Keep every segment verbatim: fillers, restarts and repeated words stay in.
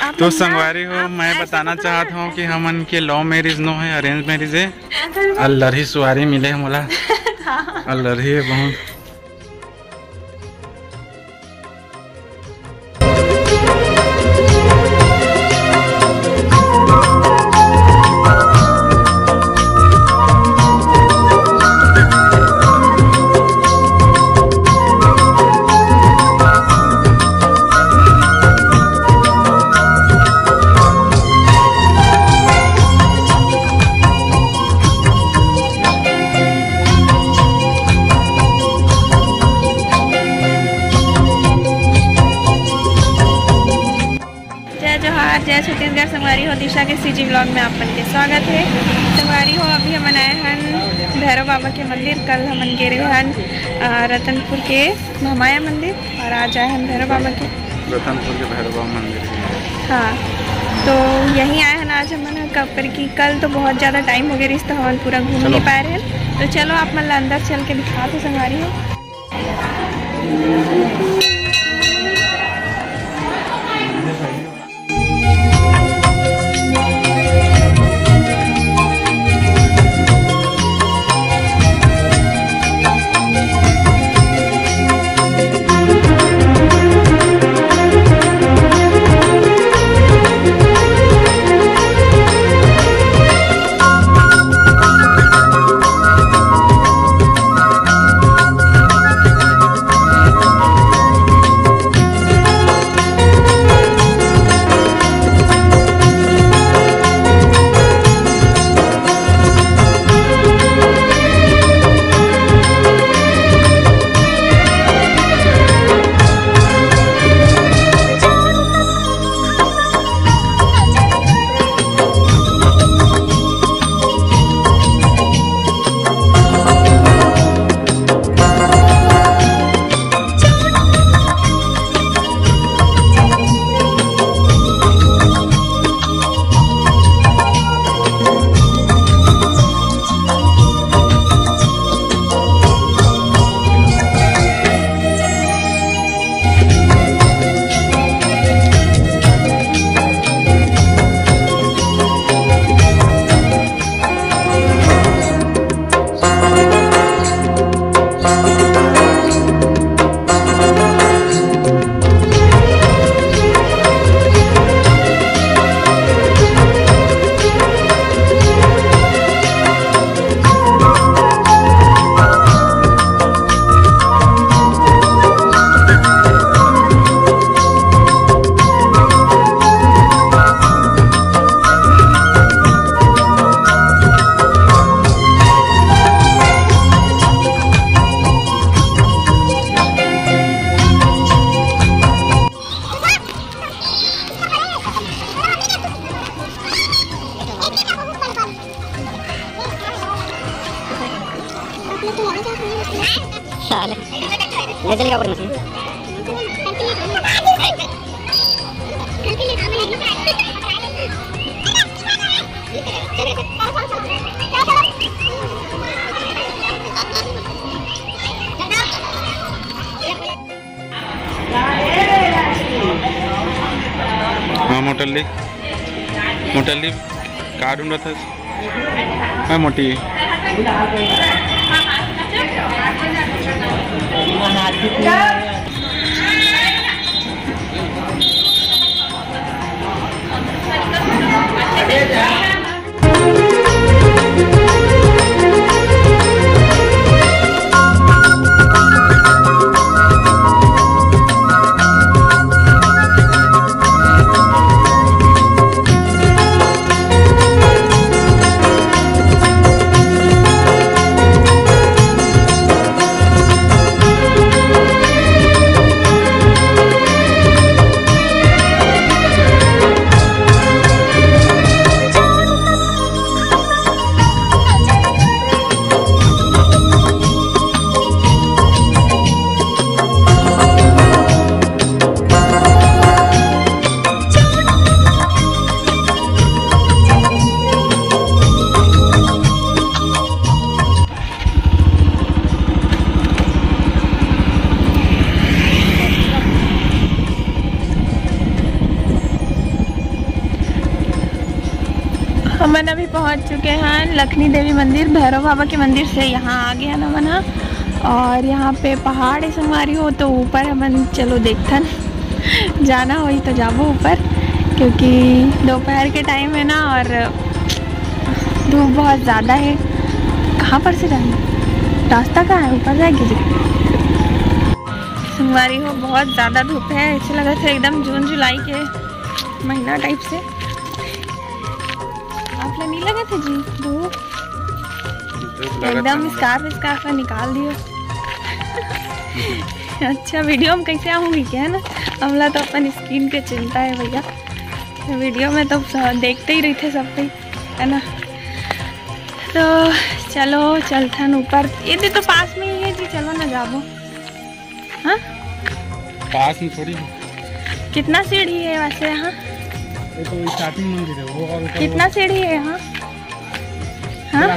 तो संगवारी हो, मैं बताना चाहता हूँ कि हमन के लव मैरिज नो है, अरेंज मैरिज है। अल्लरी सुवारी मिले मोला, अल्लरी है बहुत। जय छत्तीसगढ़। संगवारी हो, दिशा के सीजी ब्लॉग में आपन के स्वागत है। संगवारी हो, अभी हम आए हैं भैरव बाबा के मंदिर। कल हम गए हन रतनपुर के महामाया मंदिर और आज आए हैं भैरव बाबा के रतनपुर के भैरव बाबा मंदिर। हाँ, तो यहीं आए हैं आज हम कपर की। कल तो बहुत ज़्यादा टाइम हो गया, रिश्ता हम पूरा घूम नहीं पा रहे हैं। तो चलो आप मतलब अंदर चल के दिखा दो संगवारी हो। ले चलेगा ऊपर मशीन। हाँ मोटल्ली मोटल्ली का ढूंढ रहा था। हाँ मोटी हम अभी पहुंच चुके हैं लक्ष्मी देवी मंदिर, भैरव बाबा के मंदिर से यहाँ आ गया ना मना। और यहाँ पे पहाड़ है संगवारी हो, तो ऊपर हमन चलो देखथन जाना होई तो जाबो ऊपर, क्योंकि दोपहर के टाइम है ना और धूप बहुत ज़्यादा है। कहाँ पर से जाना, रास्ता कहाँ है, ऊपर जाएगी जी। संगवारी हो बहुत ज़्यादा धूप है, ऐसे लगा था एकदम जून जुलाई के महीना टाइप से। आप नहीं लगे थे जी धूप, एकदम स्कार्फ स्कार्फ निकाल दियो। अच्छा वीडियो में कैसे आऊँगी क्या है ना, हमला तो अपन स्किन के चिंता है भैया, वीडियो में तो देखते ही रहते सब पे है ना। तो चलो चलथन ऊपर, ये तो पास में ही है जी, चलो ना जाबो। हाँ पास में थोड़ी, कितना सीढ़ी है वैसे यहाँ, ये तो स्टार्टिंग मंदिर है वो, और कितना सीढ़ी है यहाँ? हाँ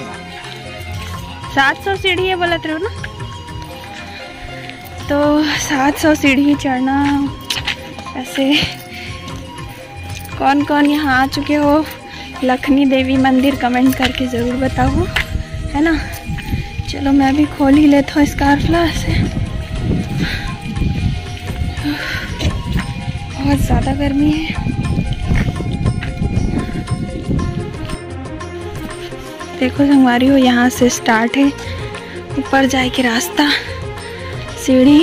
सात सौ सीढ़ी है बोलते रहो ना, तो सात सौ सीढ़ी चढ़ना। ऐसे कौन कौन यहाँ आ चुके हो लक्ष्मी देवी मंदिर कमेंट करके ज़रूर बताओ है ना। चलो मैं भी खोल ही लेता हूँ स्कार्फ ला से, बहुत ज़्यादा गर्मी है। देखो संगवारी हो, यहाँ से स्टार्ट है ऊपर जाए के रास्ता, सीढ़ी।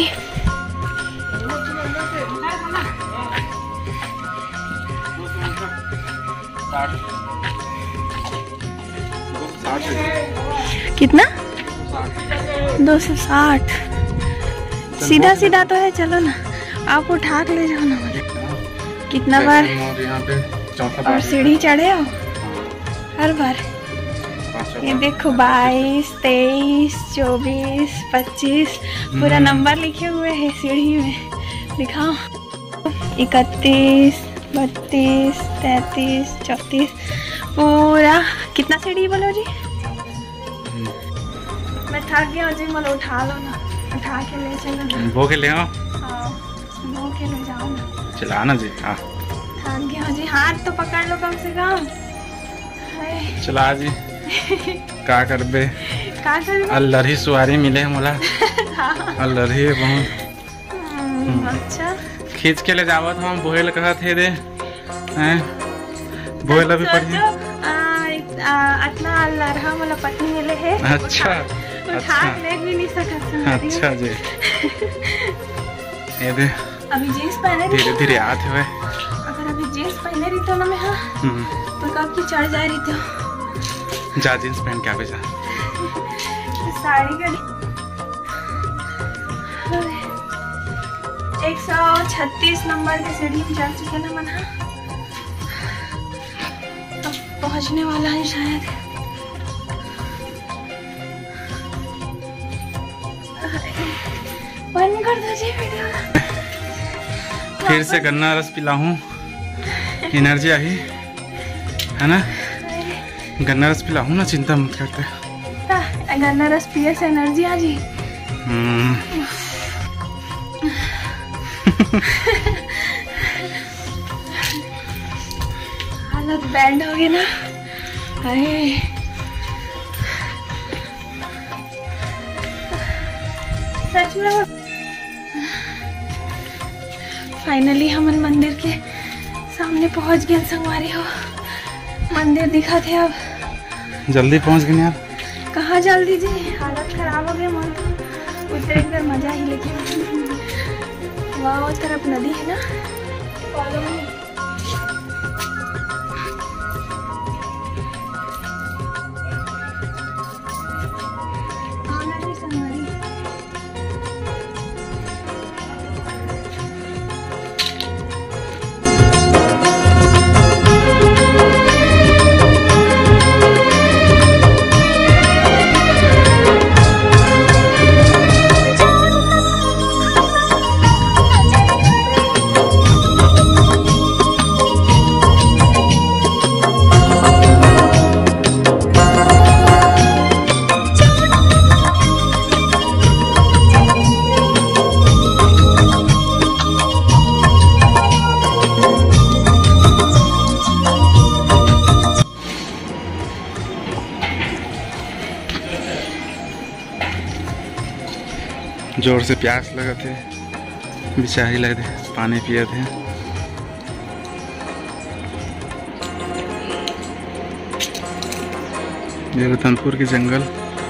कितना? दो सौ साठ। सीधा सीधा तो है, चलो ना आप उठा के ले जाओ ना मुझे। कितना बार और सीढ़ी चढ़े हो हर बार। ये देखो बाईस, तेईस, चौबीस, पच्चीस पूरा नंबर लिखे हुए हैं सीढ़ी में, दिखाओ। इकतीस, बत्तीस, तैतीस, चौंतीस, पूरा। कितना सीढ़ी बोलो जी? मैं थक गया जी, मतलब उठा लो ना, उठा के ले चलो। वो के ले आओ, हाँ वो के ले जाओ ना, चला ना जी। हाँ थक गया जी, हाथ तो पकड़ लो कम से कम। चला जी का करबे, का करबे? अल्लाह ही सवारी मिले मोला। अल्लाह ही बहुत अच्छा खींच के ले जावत हम, बोहेल कहा थे दे हैं, बोहेल अभी पढ़ी इतना अल्लाह मोला पत्नी मिले है। अच्छा उठा ले भी नहीं सकता। अच्छा जी, ये दे अभी जीन्स पहने रही, धीरे धीरे आते हुए। अगर अभी जीन्स पहने रही तो ना मैं, हाँ तो कब की चढ़ जा रही थी। जा जीन्स पहन के आवे जा, साड़ी का एक सौ छत्तीस नंबर के सीढ़ी में चढ़ चुके ना मना, अब पहुंचने वाला है शायद। बंद कर दो जी वीडियो। फिर से गन्ना रस पिला हूँ, एनर्जी आई है ना। गन्ना रस पिला हूँ ना, चिंता मत करते। गन्ना रस पिए से एनर्जी आ जी। हालत बैंड हो गई ना। अरे सच में फाइनली हम मंदिर के सामने पहुंच गए संगवारी हो। मंदिर दिखा थे, अब जल्दी पहुंच गए यार। कहाँ जल्दी जी, हालत खराब हो गई। मन उतरे एक बार मजा ही, लेकिन वहाँ उस तरफ नदी है ना, फॉलो मी। जोर से प्यास लगा थे, बिचारी लगे थे, पानी पिए थे। ये रतनपुर के जंगल।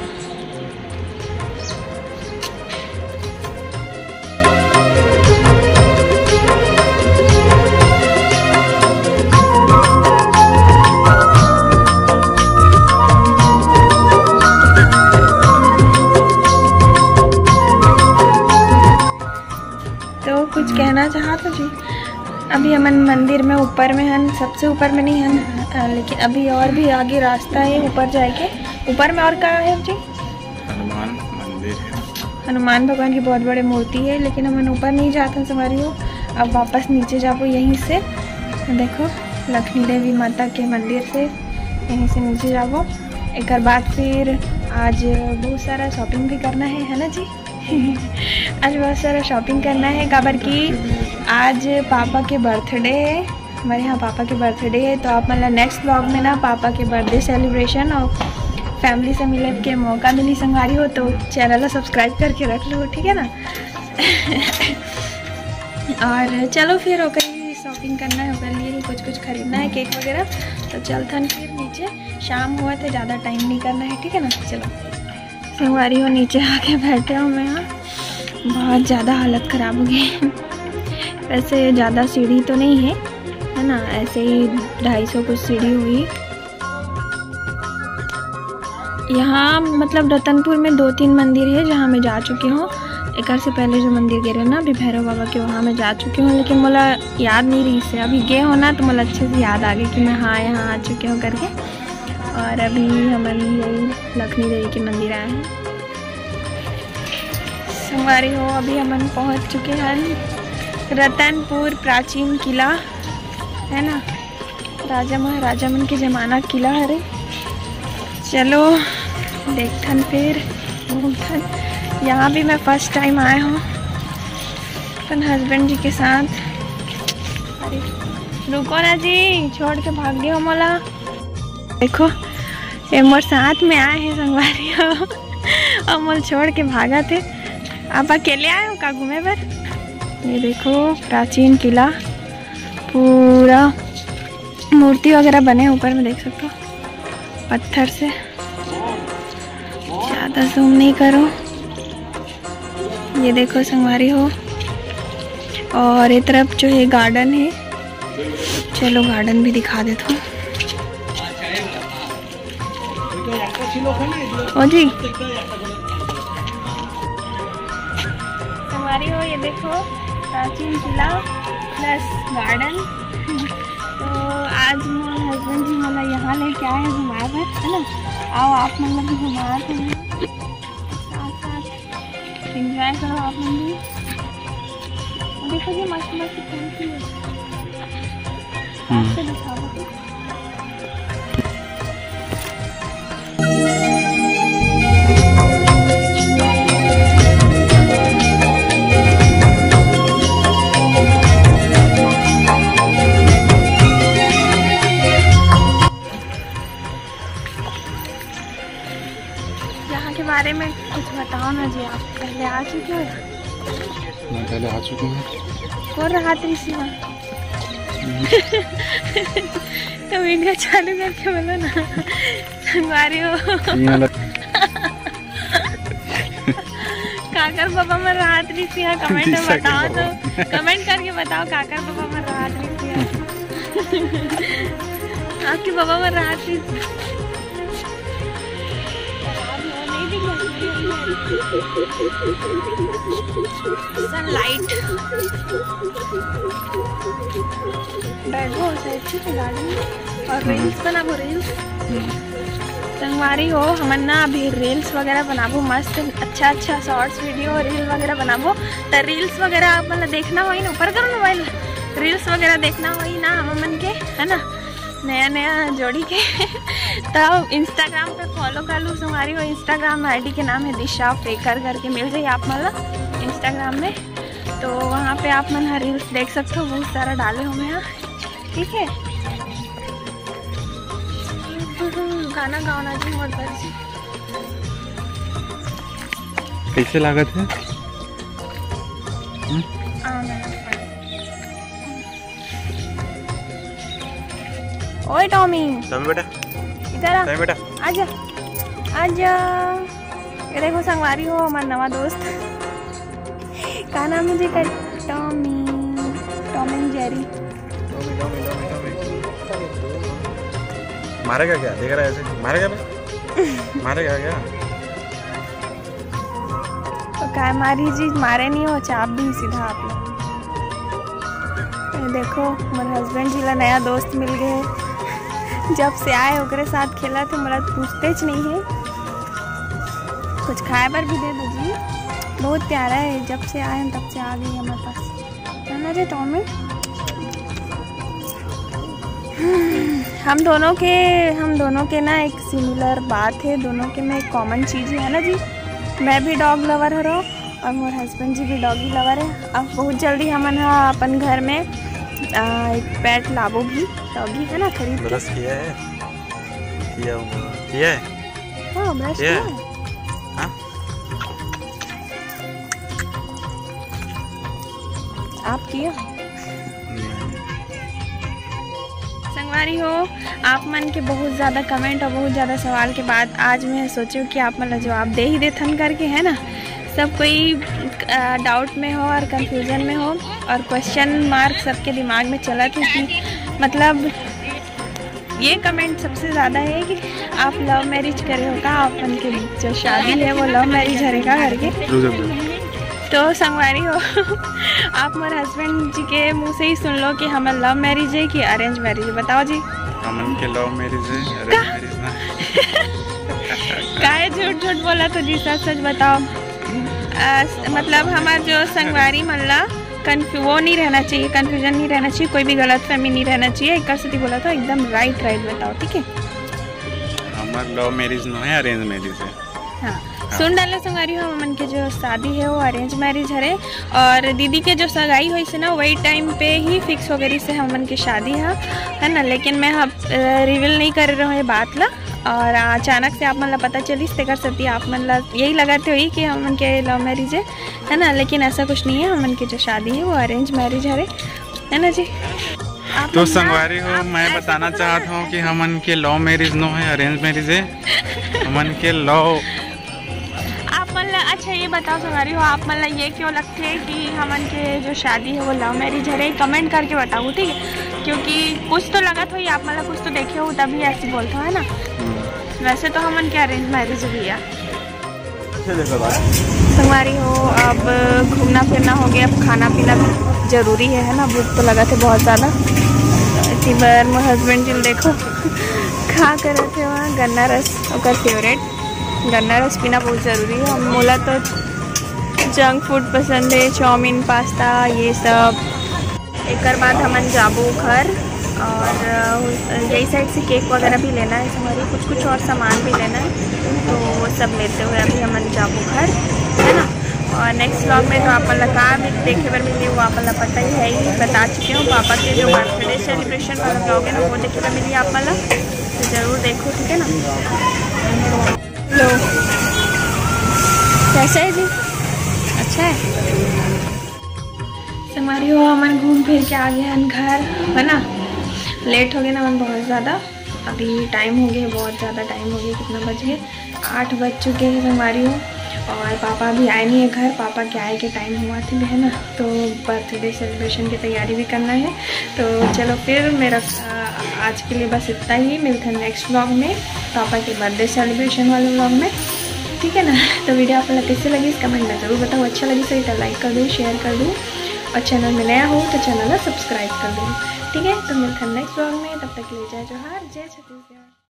कुछ कहना चाहा तो जी, अभी हम मंदिर में ऊपर में हैं, सबसे ऊपर में नहीं हैं, लेकिन अभी और भी आगे रास्ता है ऊपर जाके। ऊपर में और कहाँ है जी? हनुमान मंदिर है, हनुमान भगवान की बहुत बड़ी मूर्ति है, लेकिन हम ऊपर नहीं जाते सवारी हो। अब वापस नीचे जाओ यहीं से, देखो लक्ष्मी देवी माता के मंदिर से यहीं से नीचे जाओ। एक बाद फिर आज बहुत सारा शॉपिंग भी करना है, है ना जी? आज बहुत सारा शॉपिंग करना है, काबर की आज पापा के बर्थडे है, हमारे यहाँ पापा के बर्थडे है। तो आप मतलब नेक्स्ट ब्लॉग में ना पापा के बर्थडे सेलिब्रेशन और फैमिली से मिलने के मौका मिली संगवारी हो, तो चैनल को सब्सक्राइब करके रख लो, ठीक है ना? और चलो फिर होकर शॉपिंग करना है, होकर लिए कुछ कुछ खरीदना है, केक वगैरह। तो चलते हैं फिर नीचे, शाम हुआ तो ज़्यादा टाइम नहीं करना है, ठीक है ना? चलो संगवारी हो, नीचे आके बैठे हो। मैं यहाँ बहुत ज़्यादा हालत ख़राब हो गई। वैसे ज़्यादा सीढ़ी तो नहीं है, है ना? ऐसे ही ढाई सौ कुछ सीढ़ी हुई। यहाँ मतलब रतनपुर में दो तीन मंदिर है जहाँ मैं जा चुकी हूँ। एक से पहले जो मंदिर गए रहे ना अभी भैरव बाबा के, वहाँ मैं जा चुकी हूँ, लेकिन मुझे याद नहीं रही से। अभी गए हो ना तो मुझे अच्छे से याद आ गई कि मैं हाँ यहाँ आ चुकी हूँ करके। और अभी हम यही लक्ष्मी देवी के मंदिर आए हैं संगवारी हो। अभी हम पहुँच चुके हैं रतनपुर प्राचीन किला, है ना? राजा महाराजा मन के ज़माना किला है रे। चलो देखथन फिर घूमथन। यहाँ भी मैं फर्स्ट टाइम आया हूँ अपन हस्बैंड जी के साथ। अरे रुको ना जी, छोड़ के भाग गए हो मोला। देखो ये मोर साथ में आए हैं संगवारी हो और मोल छोड़ के भागा थे। आप अकेले आए हो का घूमे पर? ये देखो प्राचीन किला, पूरा मूर्ति वगैरह बने ऊपर में, देख सकते हो पत्थर से। ज़्यादा जूम नहीं करो। ये देखो संगवारी हो, और ये तरफ जो है गार्डन है, चलो गार्डन भी दिखा देता हूँ। ओ जी संगवारी हो, ये देखो प्राचीन किला प्लस गार्डन। तो आज मेरे हस्बैंड जी मतलब यहाँ लेके आए हैं घुमाए पर, है ना? आओ आप मतलब भी घुमा थे, साथ साथ एंजॉय करो आप लोग भी। देखो जी मस्त मस्त फूल है, आपसे दिखाओ। के बारे में कुछ बताओ ना जी। आप पहले आ चुके हो? मैं पहले आ चुकी हूँ। कौन रहा थी सिवा? तो वीडियो चालू करके बोलो ना संगवारी हो। काकर पापा में राहत रही थी, कमेंट में बताओ, तो कमेंट करके बताओ काकर पापा में राहत रही थी। आपके पापा में राहत रही थी। सनलाइट बैठो अच्छी से गार्डन में और रील्स बनाबो। रील्स संगवारी हो, हमन ना अभी रील्स वगैरह बनाबो, मस्त अच्छा अच्छा शॉर्ट्स वीडियो रील वगैरह बनाबो। तो रील्स वगैरह आप मतलब देखना होई ना, ऊपर करो मोबाइल, रील्स वगैरह देखना होई ना हमन के, है ना? नया नया जोड़ी के तब इंस्टाग्राम पे फॉलो कर लो संगवारी हो। इंस्टाग्राम आईडी के नाम है दिशा फेकर करके, मिल जाए आप मतलब इंस्टाग्राम में। तो वहाँ पे आप मन रील्स देख सकते हो, बहुत सारा डाले हो मैं यहाँ, ठीक है? गाना गाना जी मोर पर जी। कैसे लागत है? ओए टॉमी, टॉमी बेटा इधर आ, बेटा आजा आजा। ये देखो संगवारी हो हमारा नवा दोस्त, क्या नाम है जी का? Tommy, Tom and Jerry. Tommy Tommy Tommy Tommy मारेगा क्या? देख रहा है ऐसे, मारेगा बे? मारेगा क्या? तो क्या मारी जी? मारे नहीं हो, चाप भी सीधा आप लोग। ये देखो मेरे हस्बैंड जी ला नया दोस्त मिल गए। जब से आए ओकरे साथ खेला थे, मेरा पूछते च नहीं है। कुछ खाए पर भी दे दो जी, बहुत प्यारा है। जब से आए हैं तब से आ गई हमारे पास, है ना रे टॉमी? हम दोनों के हम दोनों के ना एक सिमिलर बात है, दोनों के में एक कॉमन चीज़ है ना जी। मैं भी डॉग लवर हरो और मेरे हस्बैंड जी भी डॉगी लवर है। अब बहुत जल्दी हमन अपन घर में आ, एक पेट लाबो भी, डॉगी है ना, खरीद के। ब्रश किया है? किया हुआ किया है? हाँ ब्रश किया है। हाँ? आप किया? संगवारी हो, आप मन के बहुत ज़्यादा कमेंट और बहुत ज़्यादा सवाल के बाद आज मैं सोचूं कि आप मतलब जवाब दे ही देथन करके, है ना। सब कोई डाउट में हो और कंफ्यूजन में हो और क्वेश्चन मार्क सबके दिमाग में चला था कि मतलब ये कमेंट सबसे ज़्यादा है कि आप लव मैरिज करे हो का? अपन के जो शादी है वो लव मैरिज हरेगा करके। तो संगवारी हो, आप मेरे हस्बैंड जी के मुंह से ही सुन लो कि हमारा लव मैरिज है कि अरेंज मैरिज है। बताओ जी। हमन के लव मैरिज है, अरेंज मैरिज ना। काहे झूठ झूठ बोला तो जी? सच सच बताओ। आ, मतलब हमारा जो संगवारी मल्ला कन्फ्यू वो नहीं रहना चाहिए, कन्फ्यूजन नहीं रहना चाहिए, कोई भी गलत फहमी नहीं रहना चाहिए। एक से बोला तो एकदम राइट राइट बताओ, ठीक है? हमारा लव मैरिज ना है, अरेंज मैरिज है। हाँ, सुन डाले संगवारी हो, हमन के जो शादी है वो अरेंज मैरिज है और दीदी के जो सगाई हुई से ना वही टाइम पे ही फिक्स हो गई से हमन की शादी है, है ना। लेकिन मैं अब रिवील नहीं कर रहा हूँ ये बात ला, और अचानक से आप मन ला पता चली ते कर सकती आप मन ला यही लगाते हुई कि हमन के लव मैरिज है, है ना। लेकिन ऐसा कुछ नहीं है, हमन की जो शादी है वो अरेंज मैरिज है, है ना जी। तो संगवारी हो, मैं बताना चाहता हूँ कि हमन के लव मैरिज नो है, अरेंज मैरिज है। हमन के लव अच्छा ये बताओ संगवारी हो, आप मतलब ये क्यों लगते है कि हमन के जो शादी है वो लव मैरिज है? कमेंट करके बताओ, ठीक है? क्योंकि कुछ तो लगा तो आप मतलब कुछ तो देखे हो तभी ऐसे बोलते हो, है ना। वैसे तो हमन के अरेंज मैरिज भी है। संगवारी हो, अब घूमना फिरना हो गया, अब खाना पीना भी जरूरी है, है ना। भूख तो लगा थे बहुत ज़्यादा। इसी बार मेरे हस्बैंड जी देखो खा कर रहे थे वहाँ गन्ना रस, और फेवरेट गन्ना रस पीना बहुत ज़रूरी है। हम मोला तो जंक फूड पसंद है, चाउमीन पास्ता ये सब। एक बाद हमन जाबो घर और यही साइड से केक वगैरह भी लेना है हमारी, कुछ कुछ और सामान भी लेना है, तो वो सब लेते हुए अभी हमन जाबो घर, है ना। और नेक्स्ट व्लॉग में तो आप मतलब कहाँ भी देखे पर मिली वो आप मतलब पता ही है ही, बता चुके हो। पापा के जो बर्थडे सेलिब्रेशन वाला व्लॉग है ना वो देखे पर मिली आप मतलब, तो ज़रूर देखो, ठीक है ना। लो कैसा है जी? अच्छा है। हमारी हो हमन घूम फिर के आ गए हैं घर, है ना। लेट हो गया ना हम बहुत ज़्यादा, अभी टाइम हो गया बहुत ज़्यादा टाइम हो गया। कितना बज गए? आठ बज चुके हैं हमारी हो, और पापा भी आए नहीं है घर। पापा के आए के टाइम हुआ थी, है ना। तो बर्थडे सेलिब्रेशन की तैयारी भी करना है। तो चलो फिर मेरा आज के लिए बस इतना ही, मिलते हैं नेक्स्ट व्लॉग में पापा के बर्थडे सेलिब्रेशन वाले व्लॉग में, ठीक है ना। तो वीडियो आप लोग कैसे लगी इस कमेंट में ज़रूर बताओ। अच्छा लगी सही तो लाइक कर दो, शेयर कर दो, और चैनल में नया हो तो चैनल को सब्सक्राइब कर दो, ठीक है। तो मिलते हैं नेक्स्ट व्लॉग में, तब तक के लिए जय जोहार, जय छत्तीसगढ़।